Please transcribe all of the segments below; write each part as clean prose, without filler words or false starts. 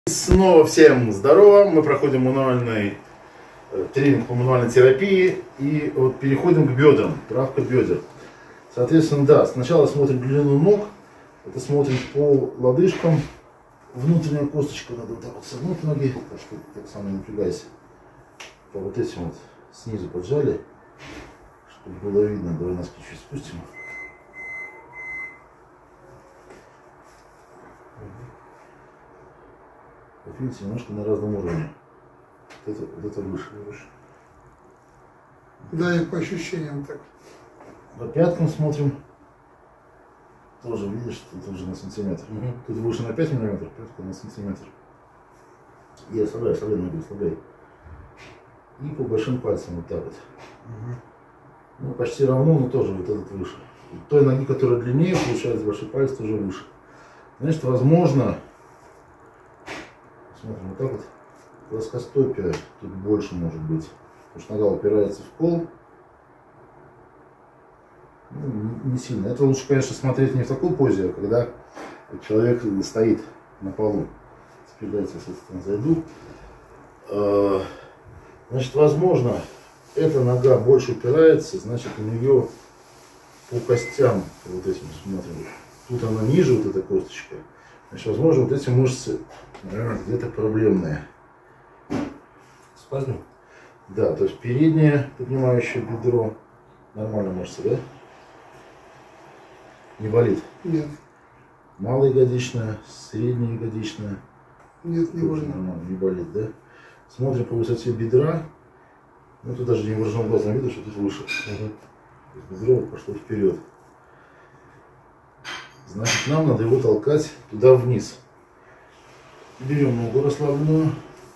Снова всем здорово, мы проходим мануальный тренинг по мануальной терапии и вот переходим к бедрам, правка бедер. Соответственно, да, сначала смотрим длину ног, это смотрим по лодыжкам, внутренняя косточка, надо вот так вот согнуть ноги, так что так сам не напрягайся, по вот этим вот снизу поджали, чтобы было видно, давай носки чуть спустим. Вот видите, немножко на разном уровне. Вот это выше. Да, и по ощущениям так. По пяткам смотрим. Тоже видишь, тут уже на сантиметр. Тут выше на 5 миллиметров, пятка на сантиметр. И ослабляй ноги, ослабляй. И по большим пальцам вот так вот. Ну, почти равно, но тоже вот этот выше. Той ноги, которая длиннее, получается большой палец тоже выше. Значит, возможно, смотрим вот так вот, плоскостопие тут больше может быть, потому что нога упирается в пол. Ну, не сильно. Это лучше, конечно, смотреть не в такой позе, а когда человек стоит на полу. Теперь дайте я, соответственно, зайду. Значит, возможно, эта нога больше упирается, значит, у нее по костям, вот этим смотрим, тут она ниже, вот эта косточка. Значит, возможно, вот эти мышцы, наверное, где-то проблемные. Спазм? Да, то есть переднее поднимающее бедро. Нормально мышцы, да? Не болит? Нет. Малоягодичная, средняя ягодичная. Нет, не болит. Нормально, не болит, да? Смотрим по высоте бедра. Ну, тут даже невооруженным глазом видно, что тут выше. Бедро пошло вперед. Значит, нам надо его толкать туда вниз. Берем ногу расслабленную.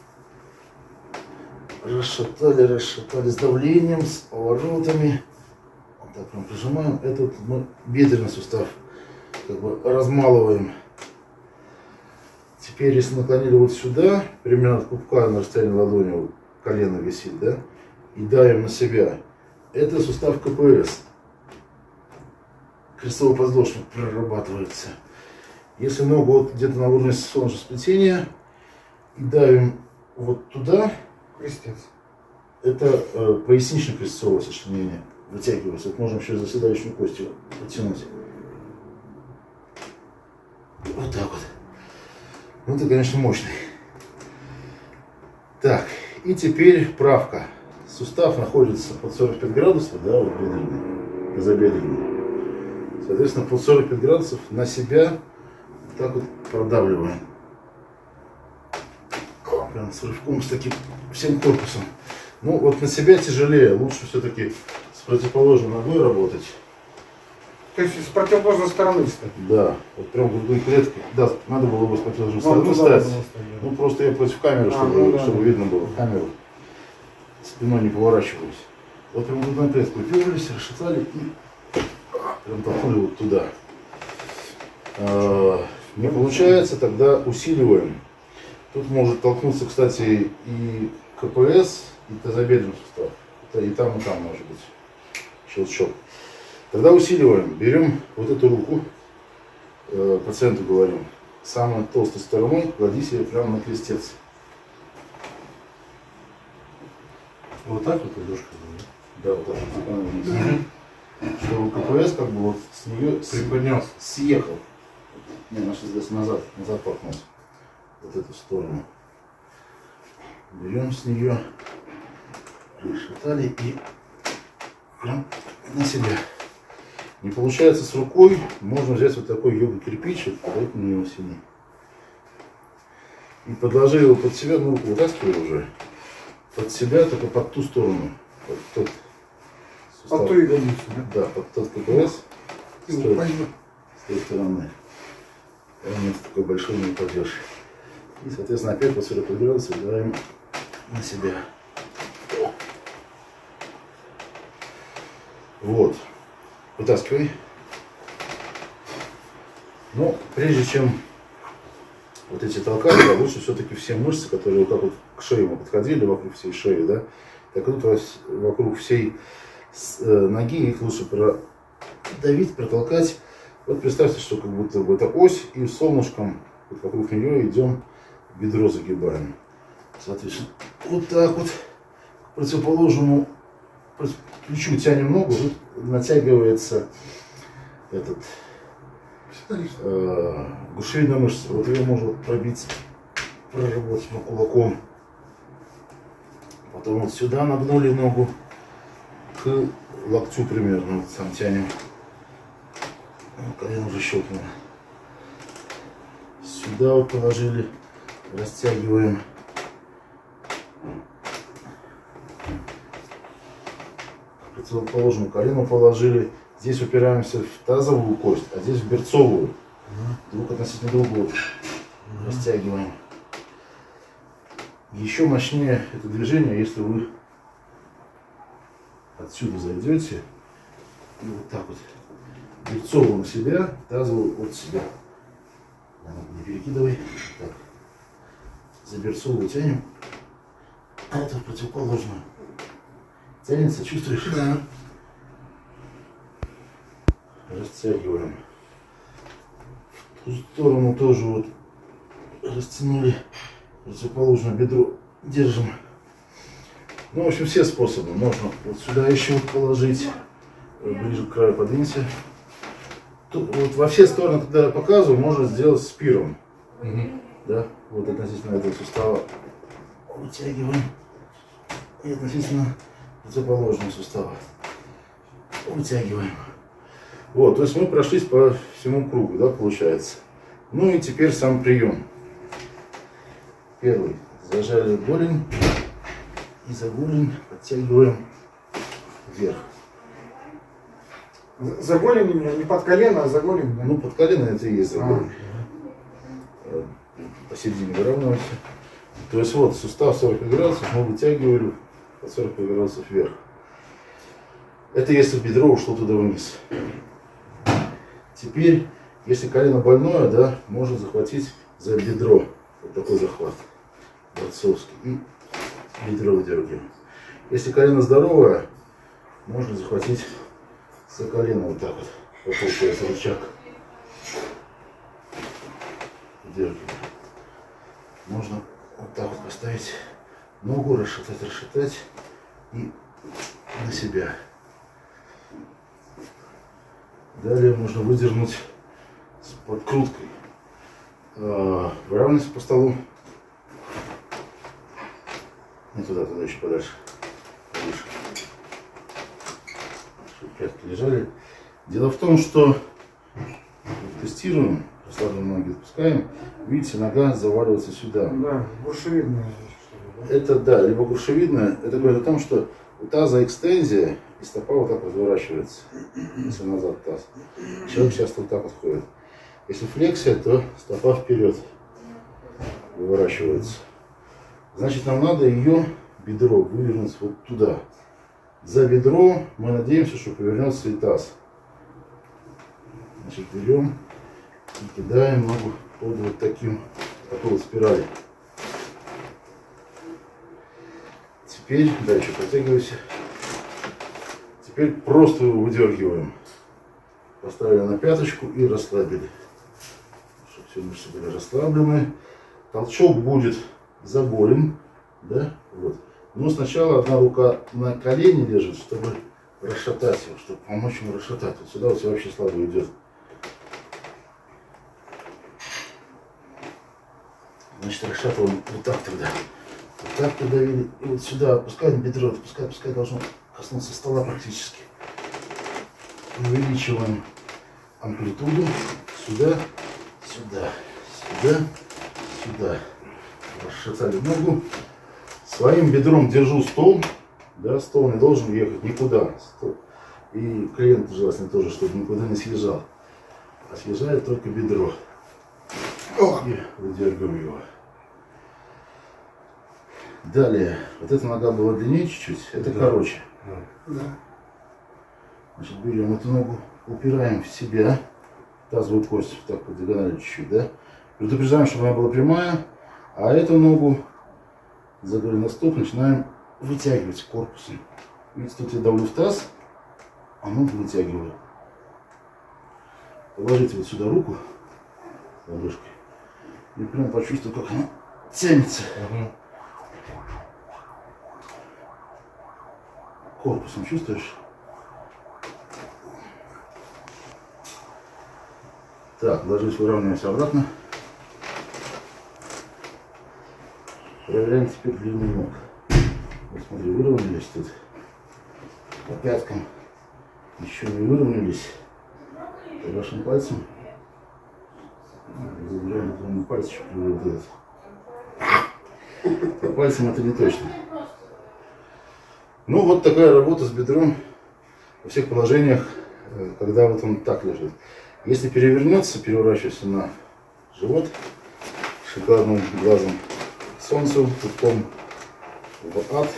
Расшатали с давлением, с поворотами. Вот так прям прижимаем. Это мы бедренный сустав как бы размалываем. Теперь, если наклонили вот сюда, примерно от пупка на расстоянии ладони, вот, колено висит, да, и давим на себя, это сустав КПС. Крестово-подвздошный прорабатывается. Если ногу вот где-то на уровне солнечного сплетения и давим вот туда, Крестец. это пояснично-крестцовое сочленение вытягивается. Это можно еще заседающую кость подтянуть. Вот так вот. Ну, это, конечно, мощный. Так, и теперь правка. Сустав находится под 45 градусов, да, вот бедренный, тазобедренный. Соответственно, под 45 градусов на себя так вот продавливаем. Прям с рывком, с таким всем корпусом. Ну, вот на себя тяжелее. Лучше все-таки с противоположной ногой работать. То есть с противоположной стороны стать? Да, вот прям грудной клеткой. Да, надо было бы с противоположной стороны стать. Ну, просто я против камеры, чтобы видно было камеру. Спиной не поворачиваюсь. Вот прям грудной клеткой уперлись, расшатали и прям толкнули вот туда. Не получается, тогда усиливаем. Тут может толкнуться, кстати, и КПС, и тазобедренный сустав. И там может быть щелчок. Тогда усиливаем. Берем вот эту руку, пациенту говорим, самой толстой стороной клади себе прямо на крестец. Вот так вот ладошка? Да, вот так вот. Чтобы КПС как бы вот с нее Приподнялся. съехал. Не, наш здесь назад толкнуть. Вот эту сторону. Берем с нее, расшатали и прям на себя. Не получается с рукой, можно взять вот такой йога-кирпичик, подать на него сильнее. И подложи его под себя, ну руку вытаскивай уже. Под себя, только под ту сторону. Под тот сустав. Под ту ягодицу, да? Да, под тот КПС. С той стороны. Нет, такой большой не упадешь. И, соответственно, опять по 45 градусов давим на себя. Вот. Вытаскивай. Но прежде чем вот эти толкать, да, лучше все-таки все мышцы, которые вот так вот к шее мы подходили, вокруг всей шеи, да, так вот вокруг всей ноги их лучше продавить, протолкать. Вот представьте, что как будто бы это ось, и солнышком вот вокруг нее идем бедро загибаем. Соответственно, вот так вот к противоположному плечу тянем ногу, тут натягивается этот грушевидная мышца. Вот ее можно пробить, проработать кулаком. Потом вот сюда нагнули ногу к локтю примерно, вот сам тянем. Колено уже щелкнуло. Сюда вот положили, растягиваем. К противоположному колену положили. Здесь упираемся в тазовую кость, а здесь в берцовую. Друг относительно другого. Растягиваем. Еще мощнее это движение, если вы отсюда зайдете и вот так вот берцовую на себя, тазовую от себя. Не перекидывай. Так. За берцовую тянем, а это в противоположную. Тянется, чувствуешь? Да. Растягиваем. В ту сторону тоже вот растянули. Противоположное бедро держим. Ну, в общем, все способы. Можно вот сюда еще вот положить, ближе к краю подвинься. Тут, вот во все стороны, когда я показываю, можно сделать спиром. Да? Вот относительно этого сустава вытягиваем. И относительно противоположного сустава вытягиваем. Вот, то есть мы прошлись по всему кругу, да, получается. Ну и теперь сам прием. Первый. Зажали голень и за голень подтягиваем вверх. За голень, не под колено, а за голень. Да? Ну, под колено это и есть за голень. Посередине выравниваемся. То есть вот сустав 45 градусов мы вытягивали под 45 градусов вверх. Это если бедро ушло туда вниз. Теперь, если колено больное, да, можно захватить за бедро. Вот такой захват. Борцовский. И бедро выдергиваем. Если колено здоровое, можно захватить за колено вот так вот. Получается рычаг. Выдергиваем. Можно вот так вот поставить ногу, расшатать и на себя. Далее можно выдернуть с подкруткой. Выравнивайся по столу. Не туда, туда еще подальше. Повыше. Чтобы пятки лежали. Дело в том, что тестируем, расслабленные ноги отпускаем. Видите, нога заваливается сюда. Да, грушевидная. Это да, либо грушевидная. Это говорит о том, что у таза экстензия, и стопа вот так разворачивается, если назад таз. Человек часто вот так вот ходит. Если флексия, то стопа вперед выворачивается. Значит, нам надо ее бедро вывернуть вот туда. За бедро мы надеемся, что повернется и таз. Значит, берем и кидаем ногу под вот такой вот спирали. Теперь дальше подтягивайся. Теперь просто его выдергиваем. Поставили на пяточку и расслабили. Чтобы все мышцы были расслаблены. Толчок будет за голень. Да? Вот. Но сначала одна рука на колене лежит, чтобы расшатать его, чтобы помочь ему расшатать. Вот сюда вот все вообще слабо идет. Значит, расшатываем вот так тогда. Вот так подавили. И вот сюда опускаем бедро. Пускай должно коснуться стола практически. Увеличиваем амплитуду. Сюда, сюда, сюда, сюда. Расшатали ногу. Своим бедром держу стол. Да, стол не должен ехать никуда. И клиент желательно тоже, чтобы никуда не съезжал. А съезжает только бедро. И выдергиваю его. Далее, вот эта нога была длиннее чуть-чуть, это короче. Да. Значит, берем эту ногу, упираем в себя, тазовую кость, так по диагонали чуть-чуть, да. Предупреждаем, чтобы она была прямая, а эту ногу за голеностоп начинаем вытягивать корпусом. Видите, тут я давлю в таз, а ногу вытягиваю. Положите вот сюда руку ладошкой и прям почувствуйте, как она тянется. Угу. Корпусом чувствуешь? Так, ложись, выравниваемся обратно. Проверяем теперь длину ног. Вот смотри, выровнялись тут по пяткам. Еще не выровнялись. По вашим пальцам. Забираем длину пальчик. Вот этот. По пальцам это не точно. Ну вот такая работа с бедром во всех положениях, когда вот он так лежит. Если перевернется, переворачивается на живот, шоколадным глазом к солнцу, пупком в ад.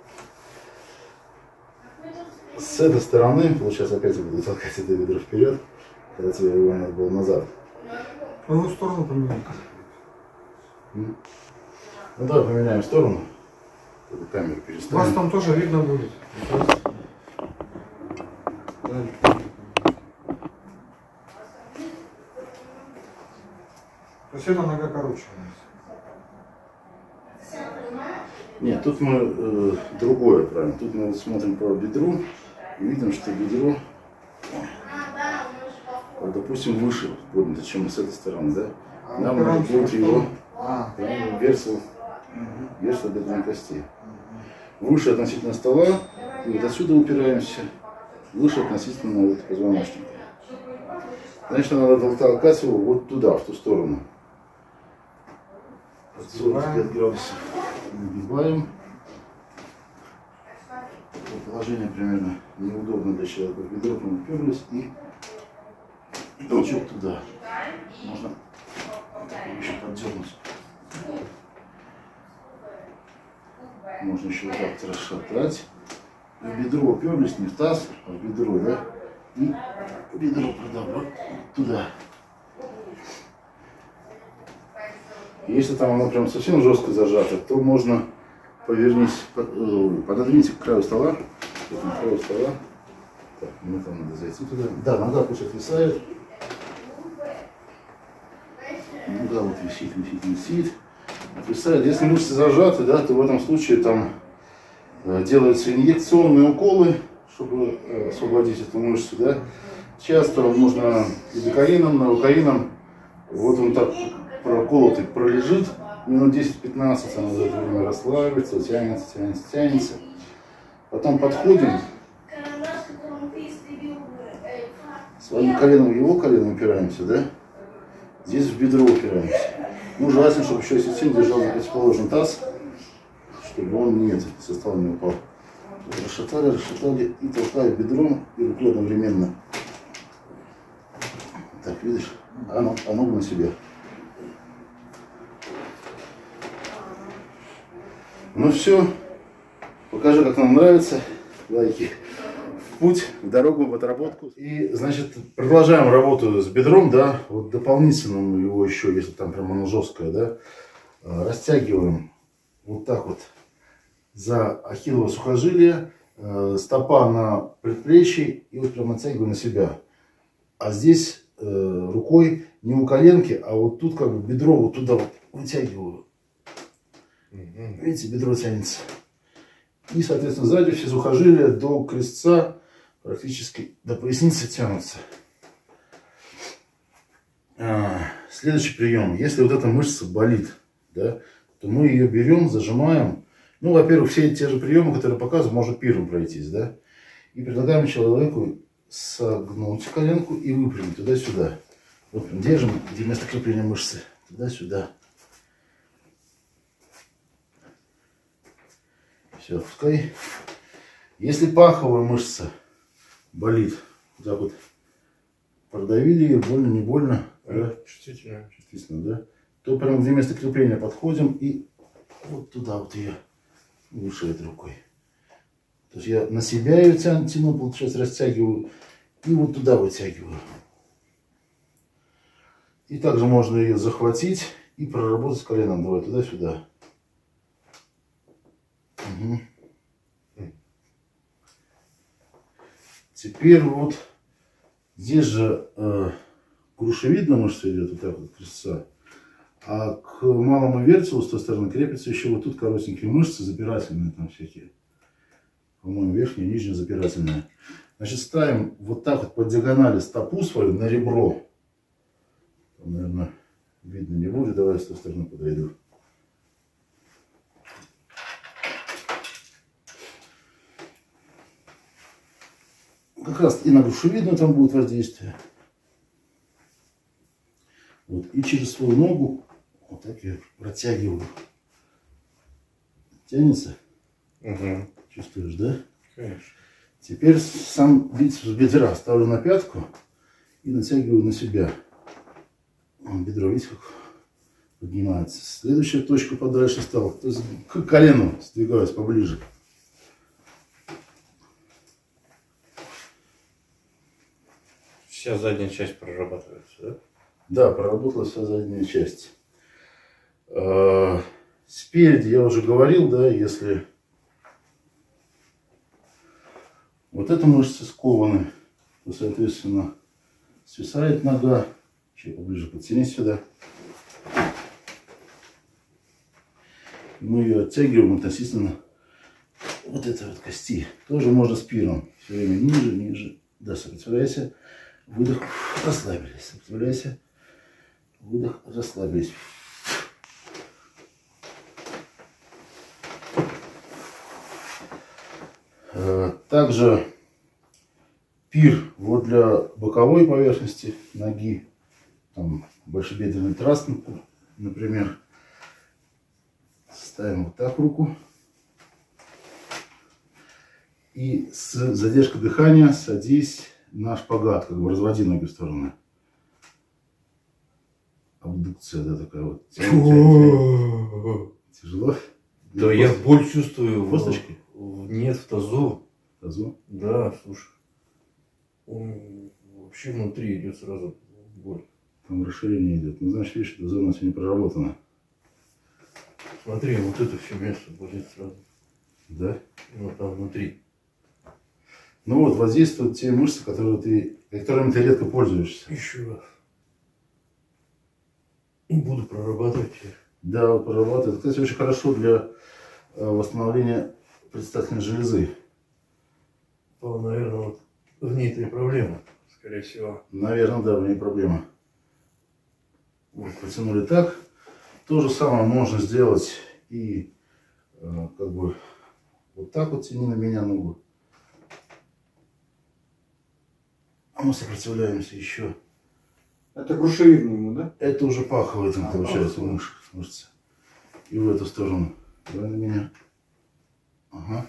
С этой стороны, получается, опять я буду толкать это бедро вперед, когда тебе его надо было назад. В его сторону поменяй. Ну давай поменяем сторону. Эту камеру Вас переставим. там тоже видно будет. То есть эта нога короче у нас. Нет, тут мы другое, правильно. Тут мы смотрим по бедру и видим, что бедро, вот, допустим, выше поднято, чем с этой стороны, да? Нам надо будет его версу бедренной кости. Выше относительно стола, и вот отсюда упираемся, выше относительно вот позвоночника. Значит, надо толкать его вот туда, в ту сторону. От 45 градусов нагибаем. Положение примерно неудобно для человека. В бедро мы уперлись и толчок туда. Можно еще поддернуть. Можно еще вот так расшатать. В бедро уперлись, не в таз, а в бедро, да? И бедро продавлю туда. Если там оно прям совсем жестко зажато, то можно повернись, пододвиньте к краю стола. К краю стола. Так, мне там надо зайти туда. Да, нога пусть отвисает. Нога вот висит. Отвисает. Если мышцы зажаты, да, то в этом случае там делаются инъекционные уколы, чтобы освободить эту мышцу, да. Часто можно лидокаином, навокаином. Вот он так проколотый пролежит минут 10-15, она за это время расслабится, тянется. Потом подходим, своим коленом в его колено упираемся, да? Здесь в бедро упираемся. Ну, желательно, чтобы еще если сильно держал на противоположный таз, чтобы он со стола не упал. Расшатали и толкаю бедром и рукой одновременно. Так, видишь? А ногу на себя. Ну все, покажи, как нам нравится, лайки, в путь, в дорогу, в отработку. И, значит, продолжаем работу с бедром, да, вот дополнительно мы его еще, если там прям оно жесткое, да, растягиваем вот так вот за ахиллово сухожилие, стопа на предплечье и вот прям натягиваю на себя. А здесь рукой не у коленки, а вот тут как бы бедро вот туда вот вытягиваю. Видите, бедро тянется. И, соответственно, сзади все сухожилия до крестца, практически до поясницы тянутся. Следующий прием. Если вот эта мышца болит, да, то мы ее берем, зажимаем. Ну, во-первых, все те же приемы, которые показываю, можно пиром пройтись, да. И предлагаем человеку согнуть коленку и выпрямить туда-сюда. Вот держим, где место крепления мышцы. Туда-сюда. Все, пускай. Если паховая мышца болит, так вот продавили ее, больно, не больно, да? Чувствительно. Чувствительно, да? То прям где место крепления подходим и вот туда вот ее выше этой рукой. То есть я на себя ее тяну, получается, растягиваю и вот туда вытягиваю. И также можно ее захватить и проработать с коленом. Давай туда-сюда. Угу. Теперь вот здесь же грушевидная мышца идет, вот так вот крестца. А к малому вертелу с той стороны крепятся еще вот тут коротенькие мышцы, запирательные там всякие. По-моему, верхняя и нижняя запирательная. Значит, ставим вот так вот по диагонали стопу свою на ребро. Там, наверное, видно не будет. Давай с той стороны подойду. Как раз и на грушевидную там будет воздействие. Вот. И через свою ногу вот так я протягиваю. Тянется? Угу. Чувствуешь, да? Конечно. Теперь сам бицепс бедра ставлю на пятку и натягиваю на себя. Бедро, видите, как поднимается. Следующая точка подальше стала. То есть к колену сдвигаюсь поближе. Вся задняя часть прорабатывается, да? Да, проработала вся задняя часть. Спереди я уже говорил, да, если вот эта мышца скованы, то, соответственно, свисает нога. Еще поближе подтяни сюда. Мы ее оттягиваем относительно вот этой вот кости. Тоже можно спиром. Все время ниже, ниже. Да, сопротивляйся. Выдох. Расслабились. Сопротивляйся. Выдох. Расслабились. Также пир вот для боковой поверхности ноги, там большебедренный трас, например, ставим вот так руку и с задержкой дыхания садись на шпагат, как бы разводи ноги в стороны. Абдукция, да, такая вот. Тяжело? Да, я боль чувствую. В косточке? Нет, в тазу. В тазу? Да, слушай. Вообще внутри идет сразу боль. Там расширение идет. Ну, значит, видишь, эта зона сегодня проработана. Смотри, вот это все место болит сразу. Да? Ну, там внутри. Ну вот, воздействуют те мышцы, которыми ты редко пользуешься. Еще раз. Буду прорабатывать их. Да, вот прорабатывает. Кстати, очень хорошо для восстановления предстательной железы. Наверное, вот в ней-то и проблема, скорее всего. Наверное, да, в ней проблема. Вот, потянули так. То же самое можно сделать и как бы вот так вот тяни на меня ногу. А мы сопротивляемся еще. Это грушевидный ему, да? Это уже паховый там получается мышцы. И в эту сторону. Давай на меня. Ага.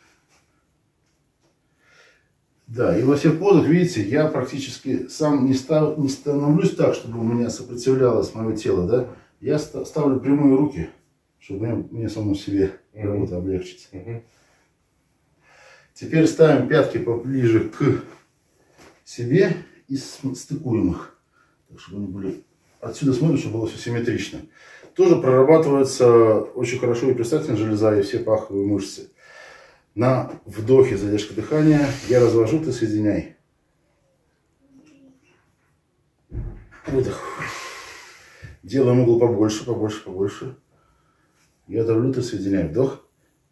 Да, и во всех позах, видите, я практически сам не становлюсь так, чтобы у меня сопротивлялось мое тело, да. Я ставлю прямые руки, чтобы мне самому себе работу облегчить. Теперь ставим пятки поближе к себе и стыкуем их. Так, чтобы они были... Отсюда смотрим, чтобы было все симметрично. Тоже прорабатывается очень хорошо и предстательная железа, и все паховые мышцы. На вдохе задержка дыхания. Я развожу, ты соединяй. Выдох. Делаем угол побольше, побольше, побольше. Я давлю, ты соединяй. Вдох.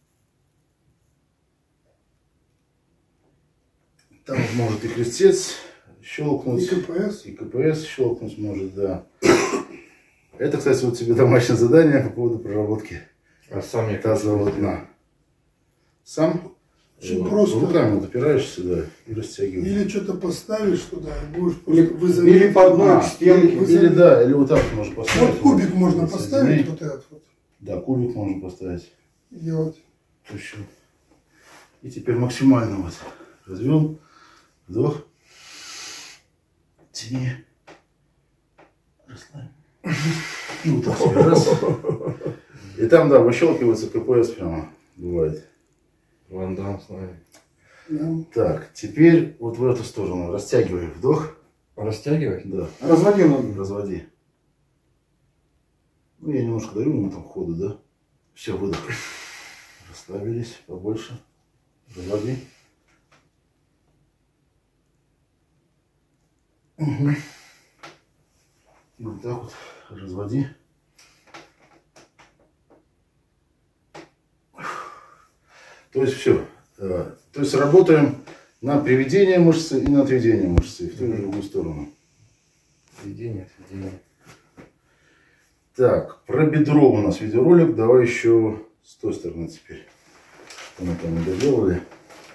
Там может и крестец щелкнуть. И КПС. И КПС щелкнуть может, да. Это, кстати, вот тебе домашнее задание по поводу проработки А сам я тазового дна. Сам Очень просто. руками вот опираешься сюда и растягиваешь. Или что-то поставишь туда и будешь Или, просто вызови. или по одной к стенке. Или да, или вот так можно поставить. Вот кубик можно Вот, поставить, соединять. вот этот вот. Да, кубик можно поставить. И делать. Точно. И теперь максимально вот развел, вдох, тяни, расслабь. И вот так себе раз. И там, да, выщелкивается КПС прямо, бывает. Ван Дам с нами. Да. Так, теперь вот в эту сторону растягивай, вдох, Растягивать? да, Разводи ноги. разводи. Ну, я немножко даю ему там ходу, да. Все, выдох. Расслабились побольше. Разводи. Угу. И вот так вот разводи. То есть все. То есть работаем на приведение мышцы и на отведение мышцы в ту и в другую сторону. Отведение, отведение. Так, про бедро у нас видеоролик. Давай еще с той стороны теперь. Что мы там не доделали.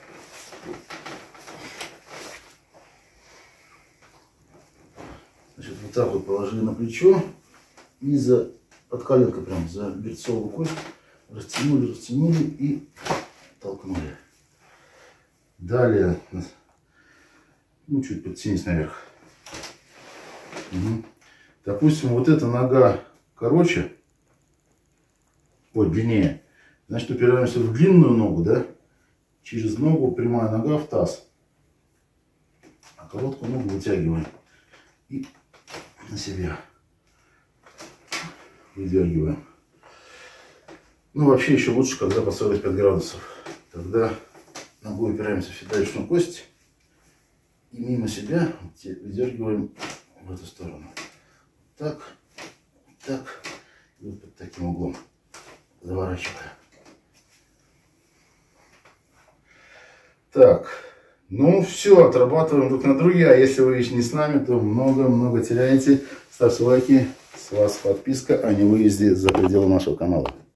Значит, вот так вот положили на плечо. И под коленкой прям за берцовую кость растянули и толкнули. Далее, ну, чуть подтянись наверх. Угу. Допустим, вот эта нога короче, длиннее. Значит, упираемся в длинную ногу, да? Через ногу прямая нога в таз. А короткую ногу вытягиваем. И на себя выдергиваем. Ну, вообще еще лучше, когда по 45 градусов. Тогда ногой упираемся в седалищную кость. И мимо себя выдергиваем в эту сторону. Так, так. И вот под таким углом заворачивая. Так, ну все, отрабатываем друг на друге. А если вы еще не с нами, то много-много теряете. Ставьте лайки, с вас подписка о невыезде за пределы нашего канала.